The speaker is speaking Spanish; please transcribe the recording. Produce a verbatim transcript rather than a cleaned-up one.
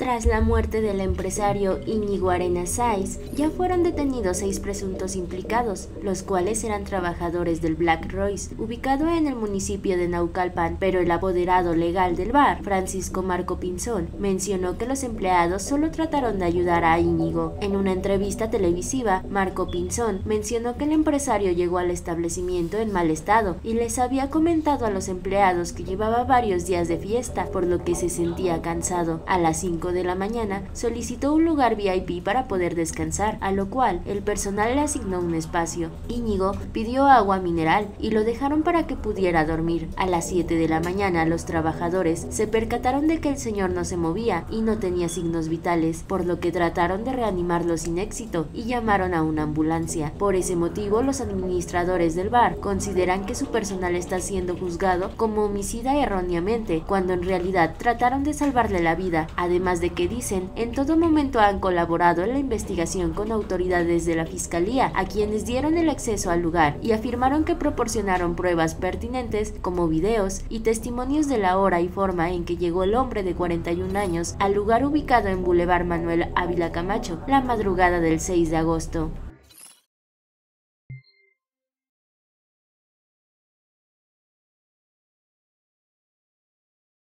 Tras la muerte del empresario Íñigo Arenas Sáiz, ya fueron detenidos seis presuntos implicados, los cuales eran trabajadores del Black Royce, ubicado en el municipio de Naucalpan, pero el apoderado legal del bar, Francisco Marco Pinzón, mencionó que los empleados solo trataron de ayudar a Íñigo. En una entrevista televisiva, Marco Pinzón mencionó que el empresario llegó al establecimiento en mal estado y les había comentado a los empleados que llevaba varios días de fiesta, por lo que se sentía cansado. A las cinco de la mañana solicitó un lugar V I P para poder descansar, a lo cual el personal le asignó un espacio. Íñigo pidió agua mineral y lo dejaron para que pudiera dormir. A las siete de la mañana los trabajadores se percataron de que el señor no se movía y no tenía signos vitales, por lo que trataron de reanimarlo sin éxito y llamaron a una ambulancia. Por ese motivo, los administradores del bar consideran que su personal está siendo juzgado como homicida erróneamente, cuando en realidad trataron de salvarle la vida, además de que dicen en todo momento han colaborado en la investigación con autoridades de la fiscalía, a quienes dieron el acceso al lugar y afirmaron que proporcionaron pruebas pertinentes como videos y testimonios de la hora y forma en que llegó el hombre de cuarenta y un años al lugar ubicado en Boulevard Manuel Ávila Camacho la madrugada del seis de agosto.